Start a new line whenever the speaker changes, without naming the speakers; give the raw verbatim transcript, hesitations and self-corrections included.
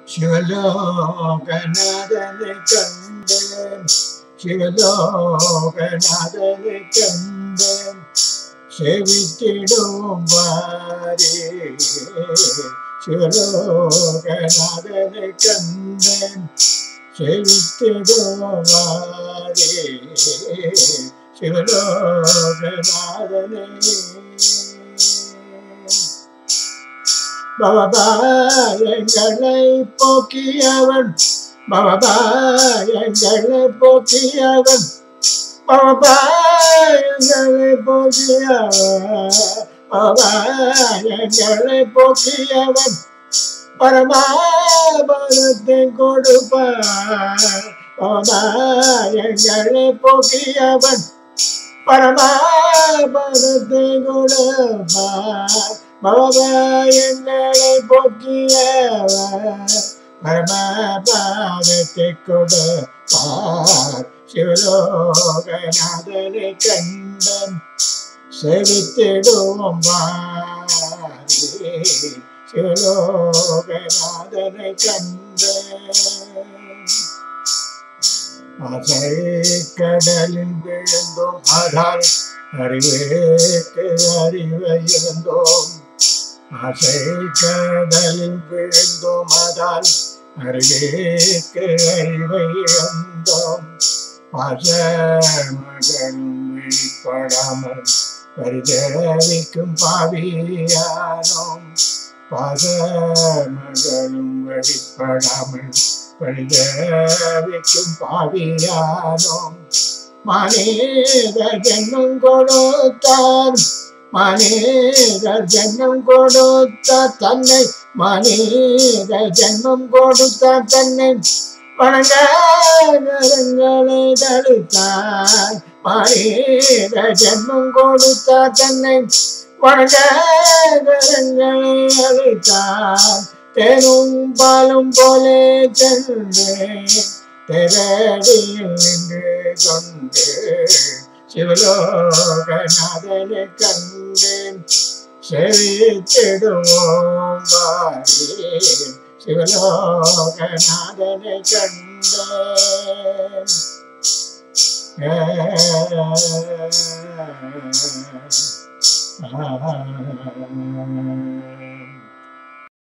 சிவலோகநாதனை கண்டேன் சிவலோகநாதனை கண்டேன் சேவித்திடும் வாரே சிவலோகநாதனை கண்டேன் சேவித்திடும் வாரே சிவலோகநாதனை பவபாயங்களை போக்கியவன் பவபாயங்களை போக்கியவன் பவபாயங்களை போக்கியவன் பவபாயங்களை போக்கியவன் பரமாபதத்தை கொடுப்பான் பவபாயங்களை போக்கியவன் பரமாபதத்தை கொடுப்பான் பவபாயங்களை போக்கியவன் பரமபாதத்தை கொடுப்பார் சிவலோகநாதனை கண்டன் சேவித்திடும் வாரே சிவலோகநாதனை கண்டன் ஆசை கடலில் விழுந்தோம் அதால் அறிவேற்கு அறிவை இருந்தோம் ஆசை கடலில் விழுந்தோம் அதால் அறிவேற்கு அறிவை இழந்தோம் பாசமகளும் வெளிப்படாமல் பரிதவிக்கும் பாவியானோம் பாசமகளும் வெளிப்படாமல் பரிதவிக்கும் பாவியானோம் மனித ஜென்மம் கொடுத்தார் மனித ஜென்மம் கொடுத்தார் தன்னை மனித ஜென்மம் கொடுத்தார் தன்னை வணங்கங்களை தடுத்தார் மனித ஜென்மம் கொடுத்தார் தன்னை வணங்கங்களை அளித்தார் தேனும் பாலும் போலே சென்று தெரடியில் நின்று கொண்டு சிவலோகநாதனை கண்டேன் செவித்திடுவோம் வாரே சிவலோகநாதனை கண்டேன் ஆ